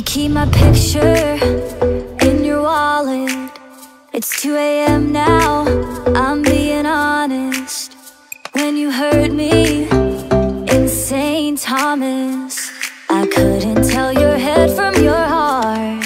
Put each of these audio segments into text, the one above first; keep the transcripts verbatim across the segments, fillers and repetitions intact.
keep my picture in your wallet. It's two A M now, I'm being honest. When you hurt me in Saint Thomas, I couldn't tell your head from your heart.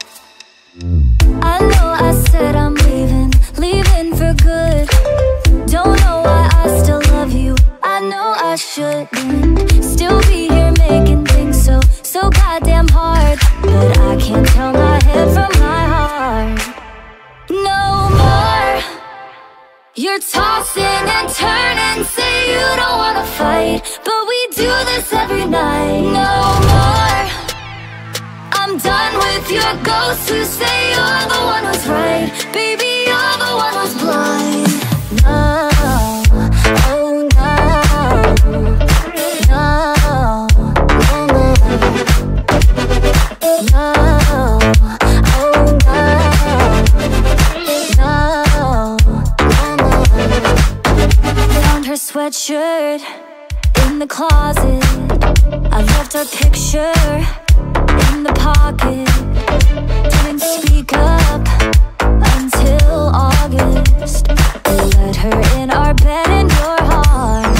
I know I said I'm leaving, leaving for good. Don't know why I still love you, I know I shouldn't. Still be here making things so, so goddamn hard. But I can't tell my head from my heart. No more. You're tossing and turning, say you don't wanna fight, but we do this every night. No more. I'm done with your ghosts who say you're the one who's right. Baby, you're the one who's blind. No, oh no, no, no, no. No, oh no, no, no, no. Found her sweatshirt in the closet. I left her picture in the pocket. Didn't speak up until August. We let her in our bed in your heart.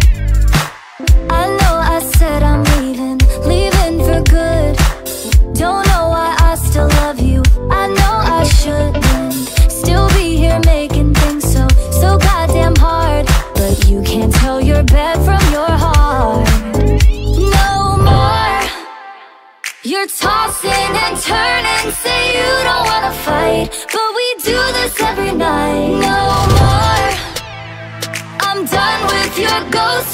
I know I said I'm leaving, leaving for good. Don't know why I still love you, I know I shouldn't. Still be here making things so, so goddamn hard. But you can't tell your bed from your heart. No more. You're tossing and turning, say you don't wanna fight, but we do this every night. No more. I'm done with your ghost